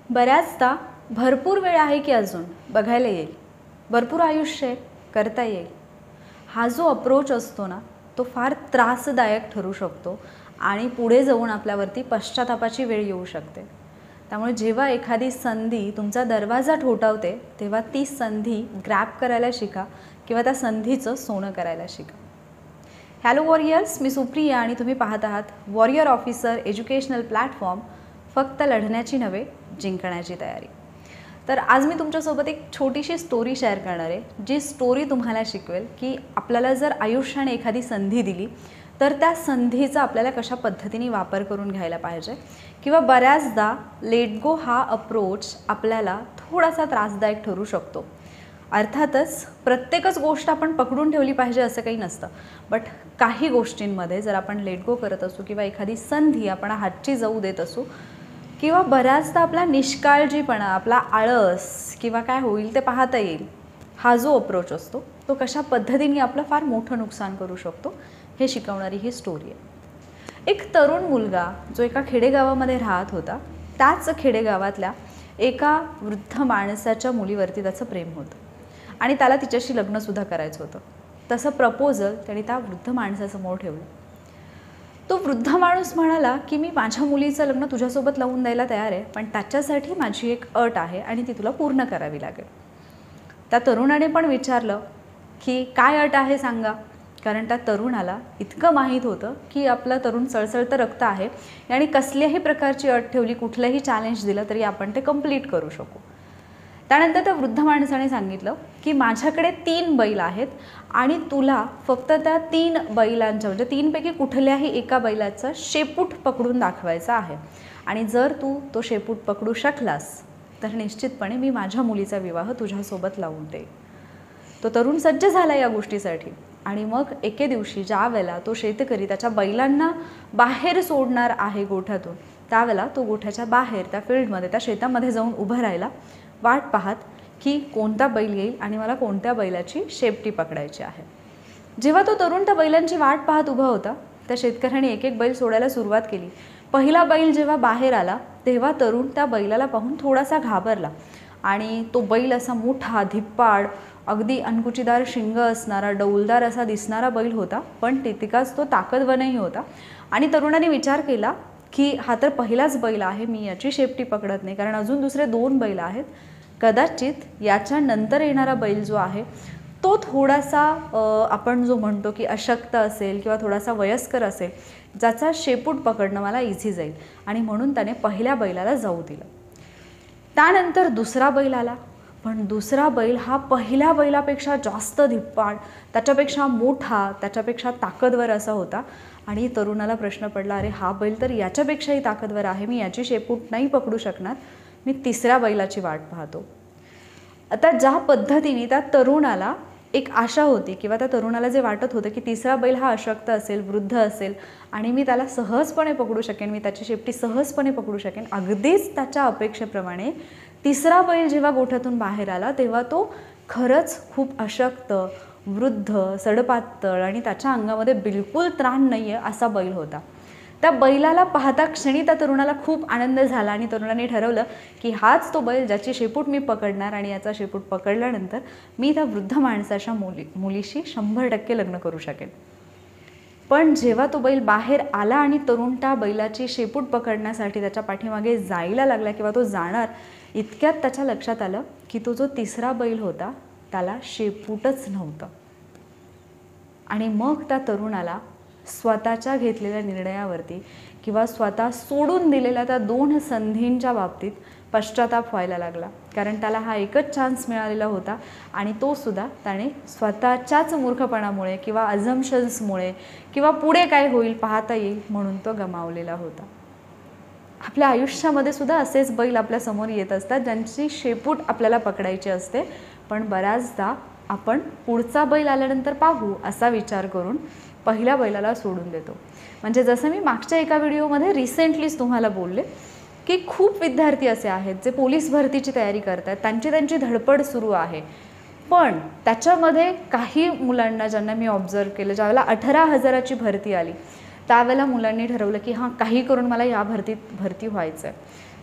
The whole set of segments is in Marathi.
बऱ्याचदा भरपूर वेळ आहे की अजून बघायला येईल, भरपूर आयुष्य आहे, करता येईल, हा जो अप्रोच असतो ना तो फार त्रासदायक ठरू शकतो आणि पुढे जाऊन आपल्यावरती पश्चातापाची वेळ येऊ शकते. त्यामुळे जेव्हा एखादी संधी तुमचा दरवाजा ठोठावते तेव्हा ती संधी ग्रॅब करायला शिका किंवा त्या संधीचं सोनं करायला शिका. हॅलो वॉरियर्स, मी सुप्रिया आणि तुम्ही पाहत आहात वॉरियर ऑफिसर एज्युकेशनल प्लॅटफॉर्म. फक्त लढण्याची नव्हे, जिंकण्याची तयारी. तर आज मी तुमच्यासोबत एक छोटीशी स्टोरी शेअर करणार आहे, जी स्टोरी तुम्हाला शिकवेल की आपल्याला जर आयुष्याने एखादी संधी दिली तर त्या संधीचा आपल्याला कशा पद्धतीने वापर करून घ्यायला पाहिजे, किंवा बऱ्याचदा लेट गो हा अप्रोच आपल्याला थोडासा त्रासदायक ठरू शकतो. अर्थातच प्रत्येकच गोष्ट आपण पकडून ठेवली पाहिजे असं काही नसतं, बट काही गोष्टींमध्ये जर आपण लेट गो करत असू किंवा एखादी संधी आपण हातची जाऊ देत असू, किंवा बऱ्याचदा आपला निष्काळजीपणा, आपला आळस किंवा काय होईल ते पाहता येईल, हा जो अप्रोच असतो तो कशा पद्धतीने आपलं फार मोठं नुकसान करू शकतो हे शिकवणारी ही स्टोरी आहे. एक तरुण मुलगा जो एका खेडेगावामध्ये राहत होता, त्याच खेडेगावातल्या एका वृद्ध माणसाच्या मुलीवरती त्याचं प्रेम होतं आणि त्याला तिच्याशी लग्नसुद्धा करायचं होतं. तसं प्रपोजल त्याने त्या वृद्ध माणसासमोर ठेवलं. तो वृद्ध माणूस म्हणाला की मी माझ्या मुलीचं लग्न तुझ्यासोबत लावून द्यायला तयार आहे, पण त्याच्यासाठी माझी एक अट आहे आणि ती तुला पूर्ण करावी लागेल. त्या तरुणाने पण विचारलं की काय अट आहे सांगा, कारण त्या तरुणाला इतकं माहीत होतं की आपलं तरुण सळसळतं रक्त आहे आणि कसल्याही प्रकारची अट ठेवली, कुठलंही चॅलेंज दिलं तरी आपण ते कंप्लीट करू शकू. त्यानंतर त्या वृद्ध माणसाने सांगितलं की माझ्याकडे 3 बैल आहेत आणि तुला फक्त त्या 3 बैलांच्या म्हणजे 3 पैकी कुठल्याही एका बैलाचा शेपूट पकडून दाखवायचा आहे आणि जर तू तो शेपूट पकडू शकलास तर निश्चितपणे मी माझ्या मुलीचा विवाह तुझ्यासोबत लावून देईन. तो तरुण सज्ज झाला या गोष्टीसाठी आणि मग एके दिवशी ज्या वेळेला तो शेतकरी त्याच्या बैलांना बाहेर सोडणार आहे गोठ्यातून, त्यावेळेला तो गोठ्याच्या बाहेर त्या फील्डमध्ये, त्या शेतामध्ये जाऊन उभं राहिला, वाट पाहत की कोणता बैल येईल आणि मला कोणत्या बैलाची शेपटी पकडायची आहे. जेव्हा तो तरुण त्या बैलांची वाट पाहत उभा होता, त्या शेतकऱ्याने एक एक बैल सोडायला सुरुवात केली. पहिला बैल जेव्हा बाहेर आला तेव्हा तरुण त्या बैलाला पाहून थोडासा घाबरला आणि तो बैल असा मोठा, धिप्पाड, अगदी अंकुचीदार शिंग असणारा, डौलदार असा दिसणारा बैल होता, पण तितकाच तो ताकदवानही होता. आणि तरुणाने विचार केला की हा तर पहिलाच बैल आहे, मी याची शेपटी पकडत नाही, कारण अजून दुसरे 2 बैल आहेत. कदाचित याच्या नंतर येणारा बैल जो आहे तो थोडासा आपण जो म्हणतो की अशक्त असेल किंवा थोडासा वयस्कर असेल, ज्याचा शेपूट पकडणं मला इझी जाईल, आणि म्हणून त्याने पहिल्या बैलाला जाऊ दिलं. त्यानंतर दुसरा बैल आला, पण दुसरा बैल हा पहिल्या बैलापेक्षा जास्त धिप्पाड, त्याच्यापेक्षा मोठा, त्याच्यापेक्षा ताकदवर असा होता. आणि तरुणाला प्रश्न पडला, अरे हा बैल तर याच्यापेक्षाही ताकदवर आहे, मी याची शेपूट नाही पकडू शकणार, मी तिसऱ्या बैलाची वाट पाहतो. आता ज्या पद्धतीने त्या तरुणाला एक आशा होती किंवा त्या तरुणाला जे वाटत होतं की तिसरा बैल हा अशक्त असेल, वृद्ध असेल आणि मी त्याला सहजपणे पकडू शकेन, मी त्याची शेपटी सहजपणे पकडू शकेन, अगदीच त्याच्या अपेक्षेप्रमाणे तिसरा बैल जेव्हा गोठ्यातून बाहेर आला तेव्हा तो खरंच खूप अशक्त, वृद्ध, सडपातळ आणि त्याच्या अंगामध्ये बिलकुल त्राण नाही आहे असा बैल होता. त्या बैलाला पाहता क्षणी त्या तरुणाला खूप आनंद झाला आणि तरुणाने ठरवलं की हाच तो बैल ज्याची शेपूट मी पकडणार आणि याचा शेपूट पकडल्यानंतर मी त्या वृद्ध माणसाच्या मुलीशी 100% लग्न करू शकेन. पण जेव्हा तो बैल बाहेर आला आणि तरुण त्या बैलाची शेपूट पकडण्यासाठी त्याच्या पाठीमागे जायला लागला किंवा तो जाणार, इतक्यात त्याच्या लक्षात आलं की तो जो तिसरा बैल होता त्याला शेपूटच नव्हतं. आणि मग त्या तरुणाला स्वतःच्या घेतलेल्या निर्णयावरती किंवा स्वतः सोडून दिलेल्या त्या 2 संधींच्या बाबतीत पश्चाताप व्हायला लागला, कारण त्याला हा एकच चान्स मिळालेला होता आणि तो सुद्धा त्याने स्वतःच्याच मूर्खपणामुळे किंवा अझम्पशन्समुळे किंवा पुढे काय होईल पाहता येईल म्हणून तो गमावलेला होता. आपल्या आयुष्यामध्ये सुद्धा असेच बैल आपल्या समोर येत असतात, ज्यांची शेपूट आपल्याला पकडायची असते, पण बऱ्याचदा आपण पुढचा बैल आल्यानंतर पाहू असा विचार करून पहिल्या बैलाला सोडून देतो. म्हणजे जसं मी मागच्या एका व्हिडिओमध्ये रिसेंटलीच तुम्हाला बोलले की खूप विद्यार्थी असे आहेत जे पोलीस भरतीची तयारी करत आहेत, त्यांची धडपड सुरू आहे, पण त्याच्यामध्ये काही मुलांना ज्यांना मी ऑब्झर्व केलं, ज्यावेळेला 18,000ची भरती आली त्यावेळेला मुलांनी ठरवलं की हां काही करून मला या भरती व्हायचं आहे.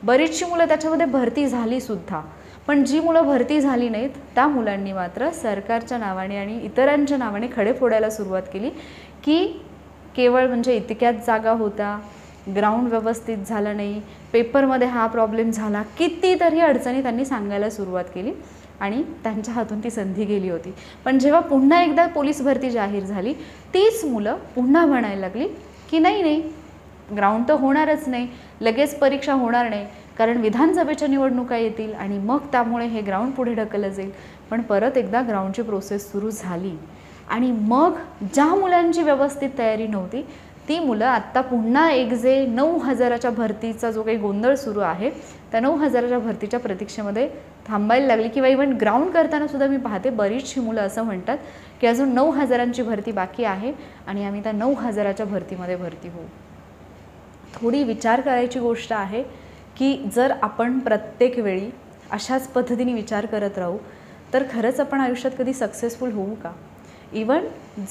बरीचशी मुलं त्याच्यामध्ये भरती झालीसुद्धा, पण जी मुलं भरती झाली नाहीत त्या मुलांनी मात्र सरकारच्या नावाने आणि इतरांच्या नावाने खडे फोडायला सुरुवात केली की केवळ म्हणजे इतक्याच जागा होत्या, ग्राउंड व्यवस्थित झालं नाही, पेपरमध्ये हा प्रॉब्लेम झाला, कितीतरी अडचणी त्यांनी सांगायला सुरुवात केली आणि त्यांच्या हातून ती संधी गेली होती. पण जेव्हा पुन्हा एकदा पोलीस भरती जाहीर झाली, तीच मुलं पुन्हा म्हणायला लागली की नाही, ग्राउंड तर होणारच नाही, लगेच परीक्षा होणार नाही, कारण विधानसभेच्या निवडणुका येतील आणि मग त्यामुळे हे ग्राउंड पुढे ढकललं जाईल. पण परत एकदा ग्राउंडची प्रोसेस सुरू झाली आणि मग ज्या मुलांची व्यवस्थित तयारी नव्हती ती मुलं आत्ता पुन्हा एक जे 9,000च्या भरतीचा जो काही गोंधळ सुरू आहे त्या 9,000च्या भरतीच्या प्रतीक्षेमध्ये थांबायला लागली. किंवा इव्हन ग्राउंड करताना सुद्धा मी पाहते बरीचशी मुलं असं म्हणतात की अजून 9,000ची भरती बाकी आहे आणि आम्ही त्या 9,000च्या भरतीमध्ये भरती होऊ. थोडी विचार करायची गोष्ट आहे की जर आपण प्रत्येक वेळी अशाच पद्धतीने विचार करत राहू तर खरंच आपण आयुष्यात कधी सक्सेसफुल होऊ का? इवन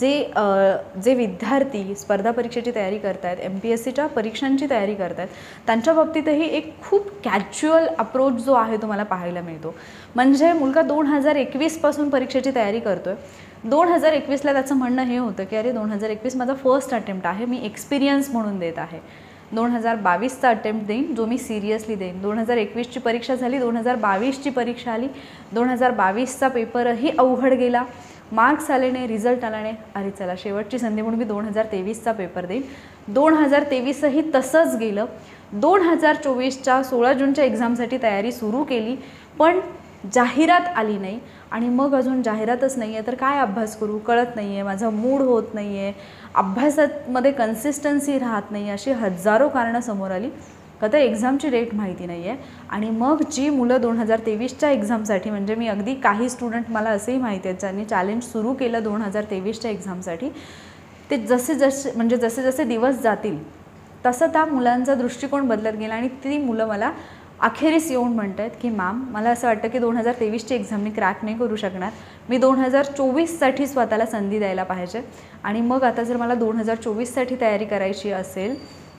जे विद्यार्थी स्पर्धा परीक्षेची तयारी करत आहेत, MPSCच्या परीक्षांची तयारी करत आहेत, त्यांच्या बाबतीतही एक खूप कॅज्युअल अप्रोच जो आहे तो मला पाहायला मिळतो. म्हणजे मुलगा 2021पासून परीक्षेची तयारी करतो आहे. 2021ला त्याचं म्हणणं हे होतं की अरे 2021 माझा फर्स्ट अटेम्प्ट आहे, मी एक्सपिरियन्स म्हणून देत आहे. 2022चा अटेम्प्ट देईन जो मी सिरियसली देईन. 2021ची परीक्षा झाली, 2022ची परीक्षा आली, 2022चा पेपरही अवघड गेला, मार्क्स आले नाही, रिझल्ट आला नाही, अरे चला शेवटची संधी म्हणून मी 2023चा पेपर देईन. 2023ही तसंच गेलं. 2024च्या 16 जूनच्या एक्झामसाठी तयारी सुरू केली पण जाहिरात आली नाही आणि मग अजून जाहिरातच नाही आहे तर काय अभ्यास करू कळत नाही आहे, माझा मूड होत नाही आहे, अभ्यासामध्ये कन्सिस्टन्सी राहत नाही, अशी हजारो कारणं समोर आली. का तर एक्झामची डेट माहिती नाही आहे. आणि मग जी मुलं 2023च्या एक्झामसाठी, म्हणजे मी अगदी काही स्टुडंट मला असंही माहिती आहे ज्यांनी चॅलेंज सुरू केलं 2023च्या एक्झामसाठी, ते जसे जसे दिवस जातील तसं त्या मुलांचा दृष्टिकोन बदलत गेला आणि ती मुलं मला अखेरीस येऊन म्हणत आहेत की मॅम मला असं वाटतं की 2023ची एक्झाम मी क्रॅक नाही करू शकणार, मी 2024साठी स्वतःला संधी द्यायला पाहिजे. आणि मग आता जर मला 2024साठी तयारी करायची असेल,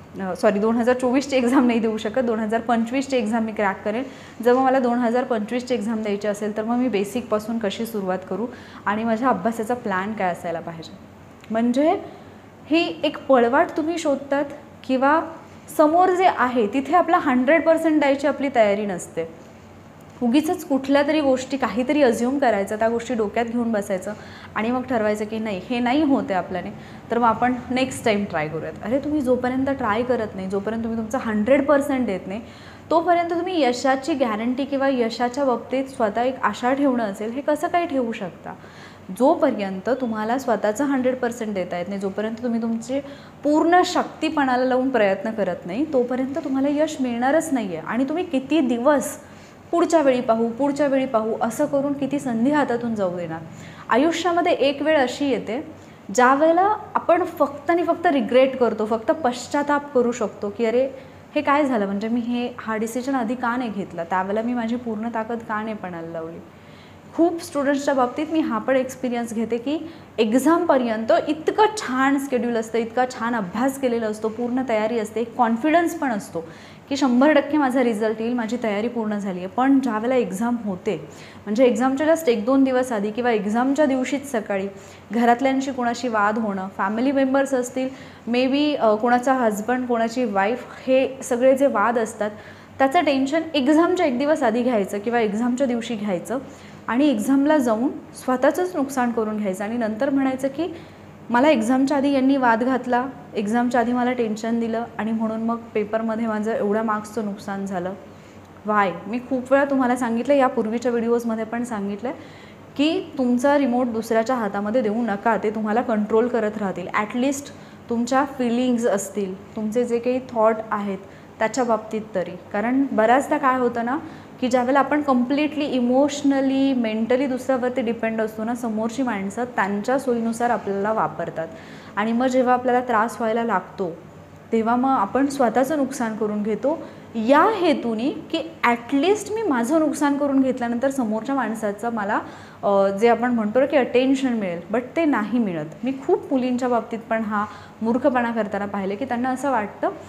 2024ची एक्झाम नाही देऊ शकत, 2025ची एक्झाम मी क्रॅक करेन. जेव्हा मला 2025ची एक्झाम द्यायची असेल तर मग मी बेसिकपासून कशी सुरुवात करू आणि माझ्या अभ्यासाचा प्लॅन काय असायला पाहिजे. म्हणजे ही एक पळवाट तुम्ही शोधतात किंवा समोर जे आहे तिथे आपला 100% द्यायची आपली तयारी नसते. उगीचच कुठल्या तरी गोष्टी काहीतरी अज्युम करायचं, त्या गोष्टी डोक्यात घेऊन बसायचं आणि मग ठरवायचं की नाही हे नाही होते आपल्याने, तर मग आपण नेक्स्ट टाईम ट्राय करूयात. अरे तुम्ही जोपर्यंत ट्राय करत नाही, जोपर्यंत तुम्ही तुमचा 100% देत नाही, तोपर्यंत तुम्ही यशाची गॅरंटी किंवा यशाच्या बाबतीत स्वतः एक आशा ठेवणं असेल हे कसं काय ठेवू शकता? जोपर्यंत तुम्हाला स्वतःचं 100% देता येत नाही, जोपर्यंत तुम्ही तुमचे पूर्ण शक्तीपणाला लावून प्रयत्न करत नाही, तोपर्यंत तुम्हाला यश मिळणारच नाही आहे. आणि तुम्ही किती दिवस पुढच्या वेळी पाहू असं करून किती संधी हातातून जाऊ देणार? आयुष्यामध्ये एक वेळ अशी येते ज्या वेळेला आपण फक्त आणि फक्त रिग्रेट करतो, फक्त पश्चाताप करू शकतो की अरे हे काय झालं, म्हणजे मी हा डिसिजन आधी का नाही घेतला, त्यावेळेला मी माझी पूर्ण ताकद का नाही पणाला लावली. खूप स्टुडंट्सच्या बाबतीत मी हा पण एक्सपिरियन्स घेते की एक्झामपर्यंत इतकं छान स्केड्यूल असतं, इतका छान अभ्यास केलेला असतो, पूर्ण तयारी असते, कॉन्फिडन्स पण असतो की 100% माझा रिझल्ट येईल, माझी तयारी पूर्ण झाली आहे. पण ज्यावेळेला एक्झाम होते, म्हणजे एक्झामच्या जस्ट 1-2 दिवस आधी किंवा एक्झामच्या दिवशीच सकाळी घरातल्यांशी कोणाशी वाद होणं, फॅमिली मेंबर्स असतील, मे बी कोणाचा हजबंड, कोणाची वाईफ, हे सगळे जे वाद असतात त्याचं टेन्शन एक्झामच्या 1 दिवस आधी घ्यायचं किंवा एक्झामच्या दिवशी घ्यायचं आणि एक्झामला जाऊन स्वतःचंच नुकसान करून घ्यायचं आणि नंतर म्हणायचं की मला एक्झामच्या आधी यांनी वाद घातला, एक्झामच्या आधी मला टेन्शन दिलं आणि म्हणून मग पेपरमध्ये माझं एवढ्या मार्क्सचं नुकसान झालं. वाय? मी खूप वेळा तुम्हाला सांगितलं, या पूर्वीच्या व्हिडिओजमध्ये पण सांगितलं की तुमचा रिमोट दुसऱ्याच्या हातामध्ये देऊ नका, ते तुम्हाला कंट्रोल करत राहतील. ॲटलिस्ट तुमच्या फिलिंग्ज असतील, तुमचे जे काही थॉट आहेत त्याच्या बाबतीत तरी. कारण बऱ्याचदा काय होतं ना की ज्यावेळेला आपण कम्प्लिटली इमोशनली, मेंटली दुसऱ्यावरती डिपेंड असतो ना, समोरची माणसं त्यांच्या सोयीनुसार आपल्याला वापरतात आणि मग जेव्हा आपल्याला त्रास व्हायला लागतो तेव्हा मग आपण स्वतःचं नुकसान करून घेतो या हेतूने की ॲटलिस्ट मी माझं नुकसान करून घेतल्यानंतर समोरच्या माणसाचं मला जे आपण म्हणतो ना की अटेन्शन मिळेल, बट ते नाही मिळत. मी खूप मुलींच्या बाबतीत पण हा मूर्खपणा करताना पाहिले की त्यांना असं वाटतं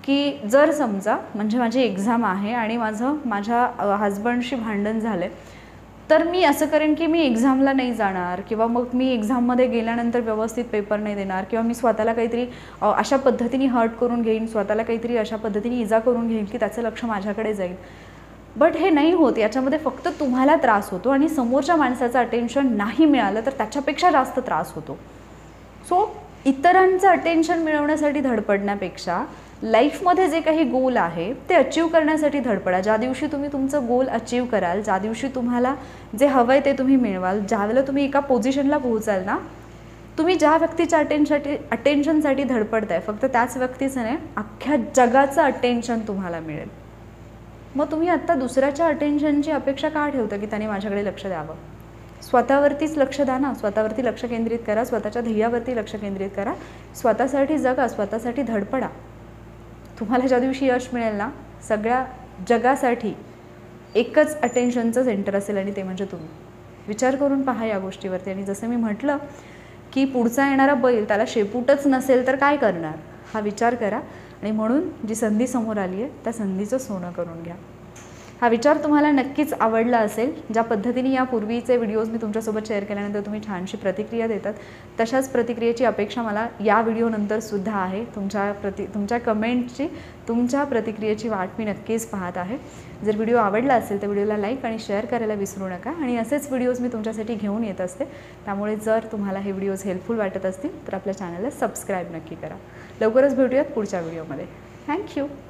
की जर समजा म्हणजे माझी एक्झाम आहे आणि माझ्या हजबंडशी भांडण झालं तर मी असं करेन की मी एक्झामला नाही जाणार किंवा मग मी एक्झाममध्ये गेल्यानंतर व्यवस्थित पेपर नाही देणार किंवा मी स्वतःला काहीतरी अशा पद्धतीने हर्ट करून घेईन, स्वतःला काहीतरी अशा पद्धतीने इजा करून घेईन की त्याचं लक्ष माझ्याकडे जाईल. बट हे नाही होत. याच्यामध्ये फक्त तुम्हाला त्रास होतो आणि समोरच्या माणसाचं अटेन्शन नाही मिळालं तर त्याच्यापेक्षा जास्त त्रास होतो. सो इतरांचं अटेन्शन मिळवण्यासाठी धडपडण्यापेक्षा लाईफमध्ये जे काही गोल आहे ते अचीव करण्यासाठी धडपडा. ज्या दिवशी तुम्ही तुमचं गोल अचीव कराल, ज्या दिवशी तुम्हाला जे हवं आहे ते तुम्ही मिळवाल, ज्यावेळेला तुम्ही एका पोझिशनला पोहोचाल ना, तुम्ही ज्या व्यक्तीच्या अटेन्शनसाठी धडपडताय फक्त त्याच व्यक्तीचं नाही, अख्ख्या जगाचं अटेन्शन तुम्हाला मिळेल. मग तुम्ही आत्ता दुसऱ्याच्या अटेन्शनची अपेक्षा का ठेवता की त्याने माझ्याकडे लक्ष द्यावं? स्वतःवरतीच लक्ष द्या ना. स्वतःवरती लक्ष केंद्रित करा, स्वतःच्या ध्येयावरती लक्ष केंद्रित करा, स्वतःसाठी जगा, स्वतःसाठी धडपडा. तुम्हाला ज्या दिवशी यश मिळेल ना, सगळ्या जगासाठी एकच अटेन्शनचं सेंटर असेल आणि ते म्हणजे तुम्ही. विचार करून पहा या गोष्टीवरती. आणि जसं मी म्हटलं की पुढचा येणारा बैल त्याला शेपूटच नसेल तर काय करणार, हा विचार करा. आणि म्हणून जी संधी समोर आली आहे त्या संधीचं सोनं करून घ्या. हा विचार तुम्हाला नक्कीच आवडला असेल. ज्या पद्धतीने यापूर्वीचे व्हिडिओज मी तुमच्यासोबत शेअर केल्यानंतर तुम्ही छानशी प्रतिक्रिया देतात, तशाच प्रतिक्रियेची अपेक्षा मला या व्हिडिओनंतरसुद्धा आहे. तुमच्या कमेंटची, तुमच्या प्रतिक्रियेची वाट मी नक्कीच पाहत आहे. जर व्हिडिओ आवडला असेल तर व्हिडिओला लाईक आणि शेअर करायला विसरू नका. आणि असेच व्हिडिओज मी तुमच्यासाठी घेऊन येत असते. त्यामुळे जर तुम्हाला हे व्हिडिओज हेल्पफुल वाटत असतील तर आपल्या चॅनलला सबस्क्राईब नक्की करा. लवकरच भेटूयात पुढच्या व्हिडिओमध्ये. थँक्यू.